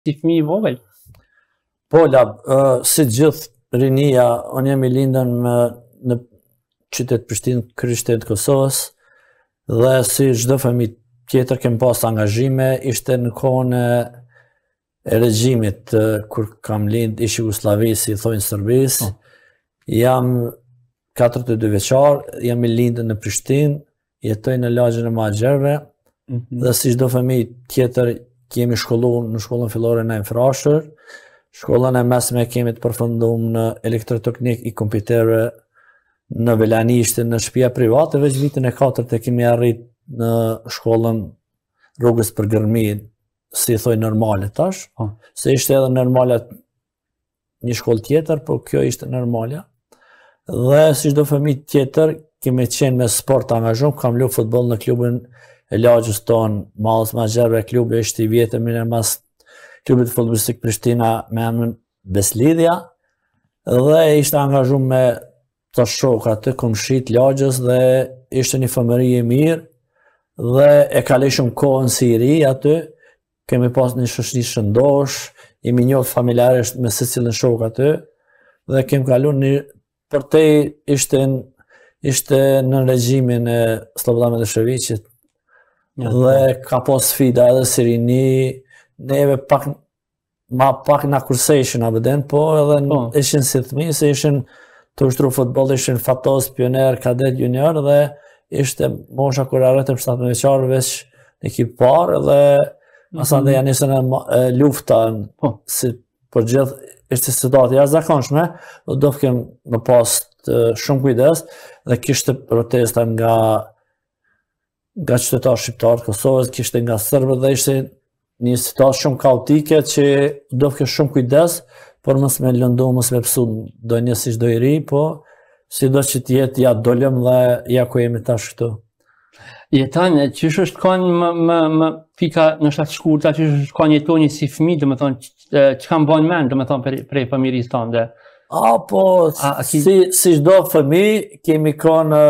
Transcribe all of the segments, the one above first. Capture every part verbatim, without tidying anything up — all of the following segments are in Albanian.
si fëmijë i vogël? Po, lab, uh, si gjithë rinia, unë jam i lindën me, në qytet Prishtinë, kryeqytet të Kosovës, dhe si çdo fëmijë tjetër kem pas angazhime, ishte në kohën e regjimit, uh, kur kam lind, ish Jugosllavi, si thojnë Serbisë. Oh. Jam katërdhjetë e dy vjeçar, jam i lindën në Prishtinë, jetoj në lagjën e Magjerëve, mm -hmm. dhe si çdo fëmijë tjetër kemi shkolluar në shkollën fillore në Frashër. Shkollën e mesme kemi të përfunduar në elektroteknik i kompjuterëve në Velani, ishte në shtëpia private, veç vitin e katërt e kemi arrit në shkollën Rrugës për Gërmi, si thoj normale tash, oh. se ishte edhe normale një shkollë tjetër, por kjo ishte normalja. Dhe si çdo fëmijë tjetër, kemi qenë me sport angazhuar, kam luajtur futboll në klubin e lagjës tonë, Mallës Magjerëve, klubi ishte i vjetër mirë mas klubit futbollistik Prishtina me emrin Beslidhja, dhe ishte angazhuar me të shok aty, komshit lagjës, dhe ishte një fëmëri e mirë, dhe e kaloj shumë kohën si i ri aty, kemi pas një shoqëri shëndosh, jemi njohur familjarisht me secilin shok aty, dhe kemi kaluar një për te ishte ishte në regjimin e Slobodan Miloševićit, ja, dhe ka pas sfida edhe si rini, neve pak ma pak na kursejshin abeden, po edhe oh. ishin si thmi, se ishin të ushtru futbol, ishin fatos, pioner, kadet, junior, dhe ishte mosha kur arretëm shtatëmbëdhjetë vjeçar veç në ekip parë, dhe masan dhe janë nisën e lufta, oh. si për gjithë ishte situatë jashtëzakonshme, do do kem më pas shumë kujdes, dhe kishte protesta nga nga qytetarë shqiptarë të Kosovës, kishte nga serbët, dhe ishte një situatë shumë kaotike që do të kesh shumë kujdes, por mos me lëndu, mos me pësu do një si çdo i ri, po si do që t'jetë ja dolëm dhe ja ku jemi tash këtu. Jetan, qysh është kanë më, më, më pika në shtatë shkurta, qysh është kanë jetoni si fëmijë, do të thonë, që kanë bën mend, do të thonë për për familjes tënde? A po, A, si si çdo fëmijë kemi kanë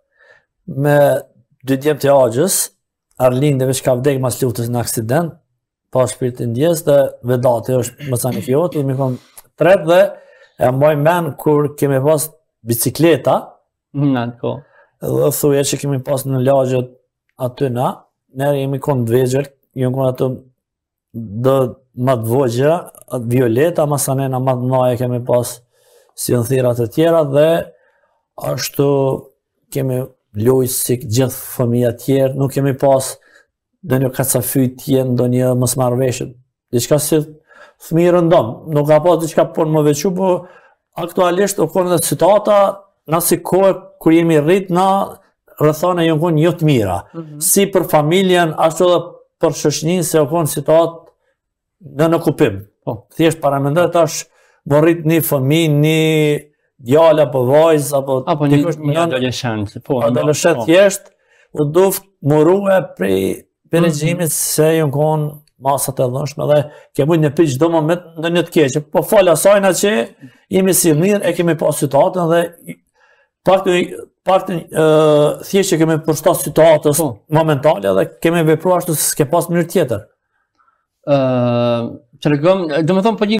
me dy djemt e agjës, Arlinde veç ka vdek mas luftës në aksident, pa shpirtin ndjes, dhe Vedati është më sa një fjot, jemi konë tret, dhe e mbaj men kur kemi pas bicikleta, në ko. dhe thuje që kemi pas në lagjët aty na, nërë jemi konë dvegjër, jemi konë aty dhe më të vogja, violeta, masanena më të naje kemi pas si në thirat e tjera, dhe ashtu kemi lujtë si gjithë fëmija tjerë, nuk kemi pas dhe një kacafyt tjenë, do një mësmarveshët. Diçka si fëmijë rëndom, nuk ka pas diçka por më veçu, po aktualisht u konë dhe situata, na si kohë kur jemi rrit, na rrethana janë konë jo të mira. Mm -hmm. Si për familjen, ashtu edhe për shoqërinë, se u konë situatë në në kupim. Po, thjesht paramendoj tash, më rrit një fëmijë, një djalë apo vajzë, apo apo një, një adoleshent, po, adoleshent thjesht, u duft murue prej për regjimit, se ju konë masat e dhënshme, dhe kemi një për çdo moment në një të keqe, po falë asajna që jemi si mirë, e kemi pas situatën, dhe pak të thjesht që kemi përshtat situatës momentale, dhe kemi vepruar ashtu se s'ke pas mënyrë tjetër. Që regëm, do me thonë për